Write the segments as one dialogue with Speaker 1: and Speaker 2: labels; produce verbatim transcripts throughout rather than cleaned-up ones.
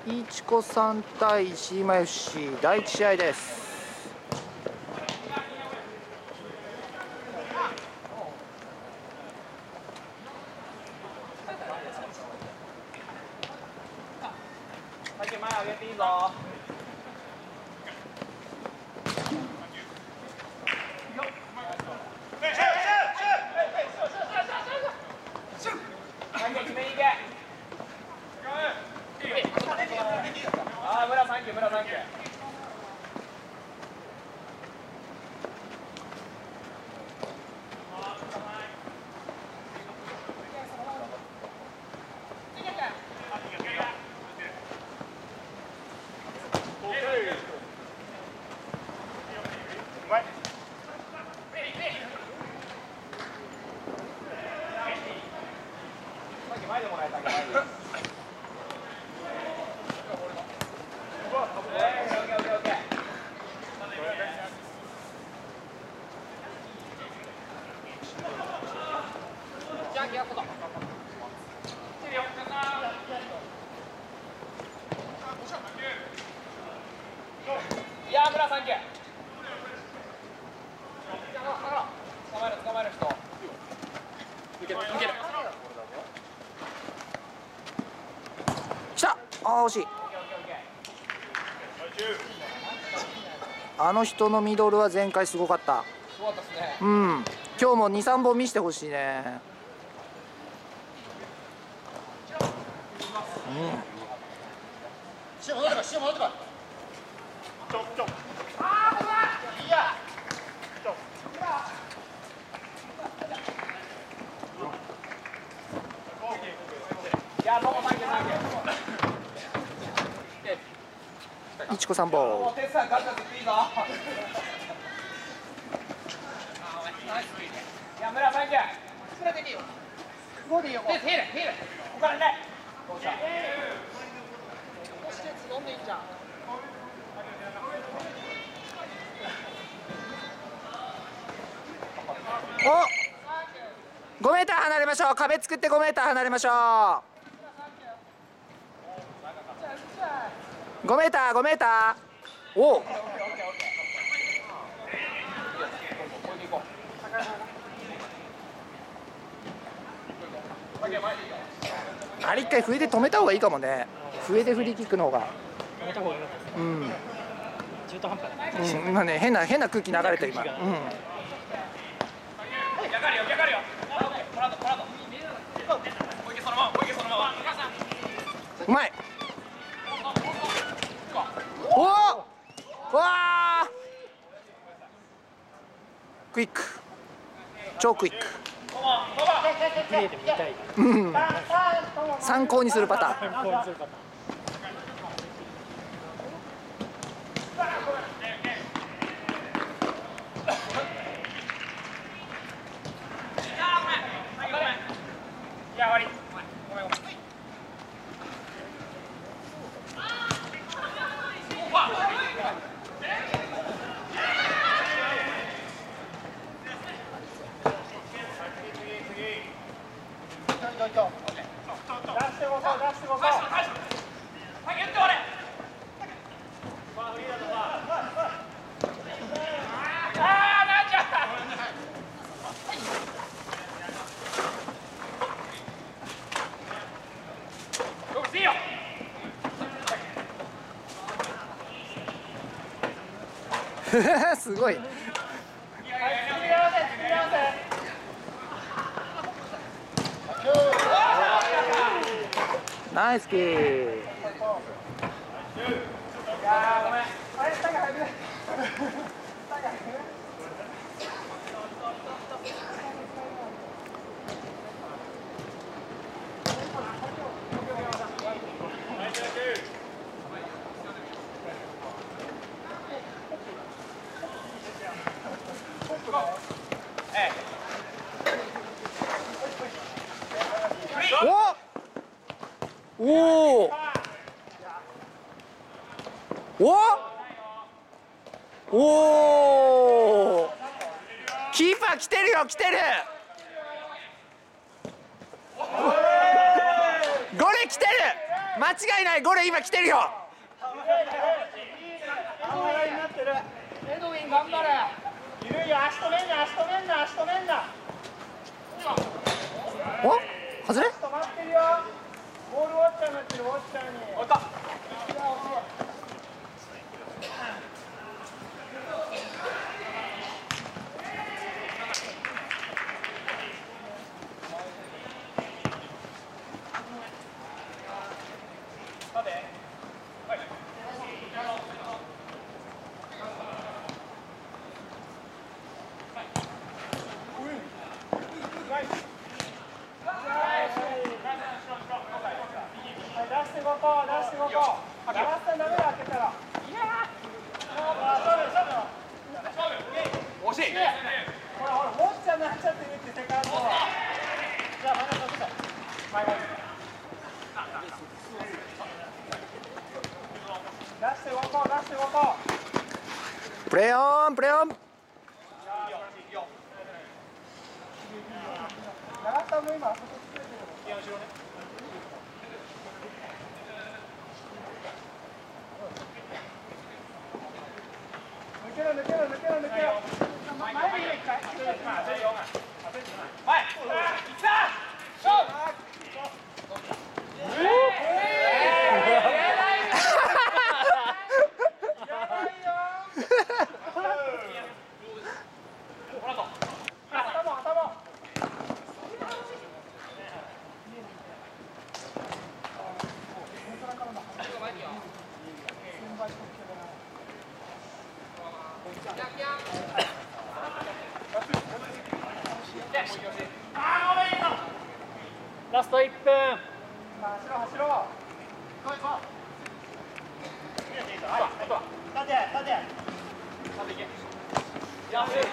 Speaker 1: いちこさん対シーマ エフシー だいいち試合です。
Speaker 2: 前上げていいぞ。決めに行け。ああ、村サンキュー、村サンキュー。前でもらえたけど。いやー、村サンキュー。捕まえる、捕まえる人。抜ける、抜ける。
Speaker 1: 来た。あー、惜しい。あの人のミドルは前回すごかった。
Speaker 2: すごかったですね。
Speaker 1: うん。今日もに、さんぼん見せてほしいね。うん。
Speaker 3: シュー戻ってこい、シュー戻ってこい。ちょちょ。ああ、ほら。いや。ちょ。
Speaker 2: いや、どうもサンキュー、サンキュー。
Speaker 1: いちこさんぼん。
Speaker 2: テスさんガツガツいいぞ。いや、村サンキュー。村でいいよ。ゴーでいいよ。で、ヒール、ヒール。ここからね。どうした。飲んでいいじゃん。
Speaker 1: お、ごメーター離れましょう。壁作ってごメーター離れましょう。ごメーター、ごメーター。おお。あれ一回笛で止めた方がいいかもね。笛でフリーキックの方が。
Speaker 4: 止めた方がいいかったです。
Speaker 1: うん。
Speaker 4: 中途半端だ。
Speaker 1: うん、今ね、変な変な空気流れて今。うん。
Speaker 2: 逆あるよ、逆あるよ。トラウト、トラウト。小池そのまま、小池そのまま。
Speaker 1: うまい。おお。わあ。クイック。超クイック。
Speaker 4: プレーで見たい。
Speaker 1: うん。参考にするパターン。
Speaker 4: 参考にするパターン。
Speaker 2: いや、終わり。ごめん、ごめん。出してこそ、出してこそ。はい、言って俺。ああ、なんじゃ。よし、いいよ。
Speaker 1: すごい。ナイスキー。
Speaker 2: いやー、ごめん。あれ、下が入る。
Speaker 1: おおおおお、キーパー来てるよ、来てる。ゴレ来てる。 間違いない、ゴレ今来てるよ。
Speaker 2: エドウィン頑張れ。ゆるいよ、足止めんな、足止めんな、足止めんな。
Speaker 1: お、外れ？
Speaker 2: 止まってるよ。ボールウォッチャーになってる、ウォッチャーに。おった。出してごこう、出してごこう。ラストダメだ、開けたら。いやー。惜しい。ほらほら、ウォッチャーになっちゃってるってセカンド。じゃあ、まだどうぞ。前前。出してごこう、出してごこう。
Speaker 1: プレーオン、プレーオン。
Speaker 2: 長田も今あそこつけてる。いや後ろね。抜けろ抜けろ抜けろ抜けろ。前に一回。前。いった。勝負。
Speaker 4: ラストいっぷん。
Speaker 2: 走ろう走ろう。行こう行こう。立て立て。立ていけ。やべえ。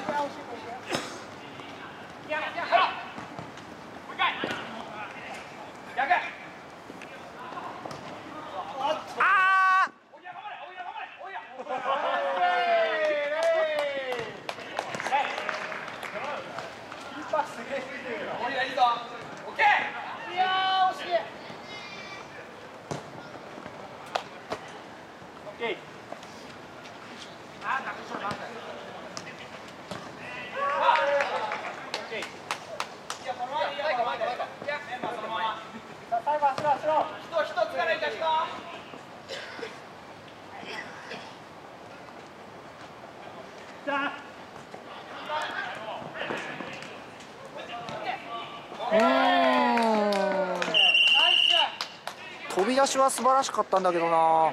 Speaker 2: いやいや。もう一回。逆。
Speaker 1: ああ。
Speaker 2: おいや頑張れ。おいや頑張れ。おいや。キーパーすげえついてるよ。おいやいいぞ。オッケー。いやー惜しい。オッケー。あー、隠しとる。最後走ろう走ろう。人人疲れた人。じゃあ。
Speaker 1: うーん。飛び出しは素晴らしかったんだけどな。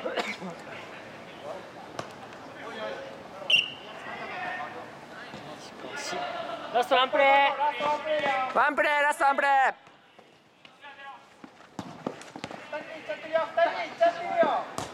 Speaker 4: ラストワンプレー。
Speaker 1: ワンプレー、ラストワンプレー。
Speaker 2: 二人で行っちゃってるよ。二人で行っちゃってるよ。